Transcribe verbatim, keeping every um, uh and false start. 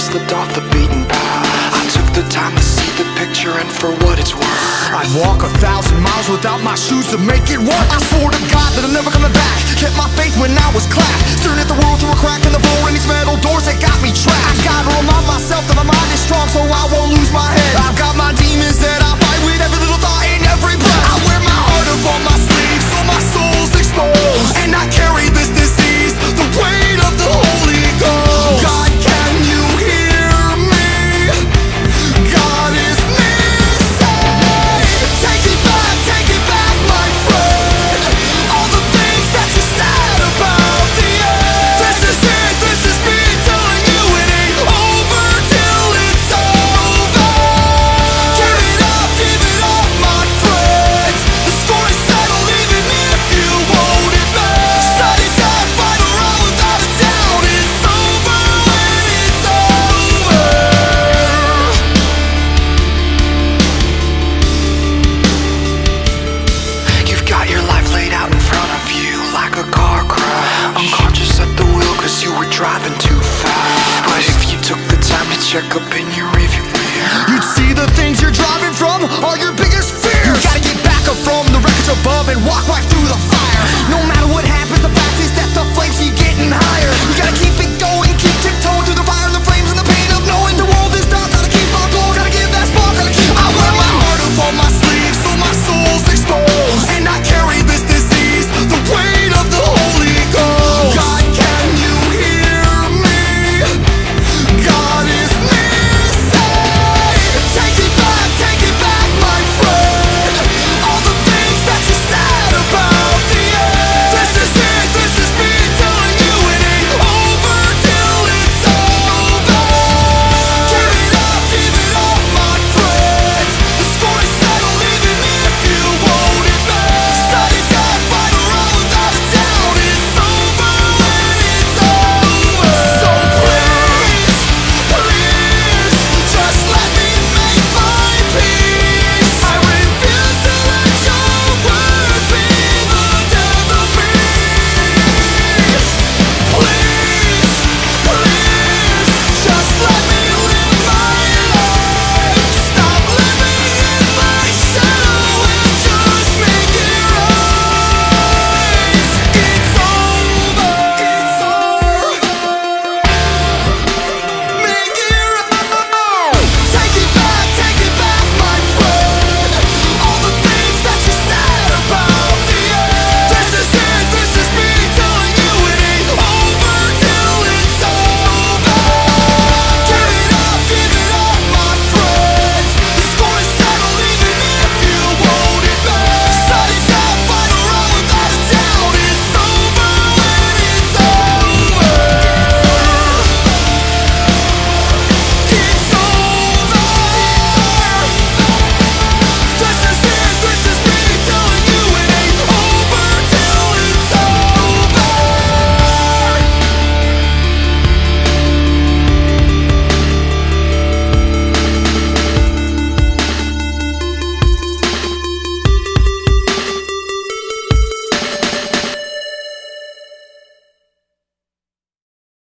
slipped off the beaten path. I took the time to see the picture, and for what it's worth, I'd walk a thousand miles without my shoes to make it work. I swore to God that I'm never coming back. Kept my faith when I was clapped, staring at the world through a crack in the floor and these metal doors that got me trapped. I gotta remind myself that my mind is strong, so I won't lose my head. I've got my demons that I fight with every little thought and every breath. I wear my heart up on my sleeve, so my soul's exposed, and I carry this disease, the weight of the Holy Ghost. God, can you hear me? God is missing. Take it back, take it back, my friend. All the things that you said about the end. This is it, this is me telling you it ain't over till it's over. Give it up, give it up, my friends. The score is settled even if you won't admit. Sudden death, final round without a doubt. It's over when it's over. you've got your life laid out in front of you like a car crash. Unconscious at the wheel cause you were driving too fast. But if you took the time to check up in your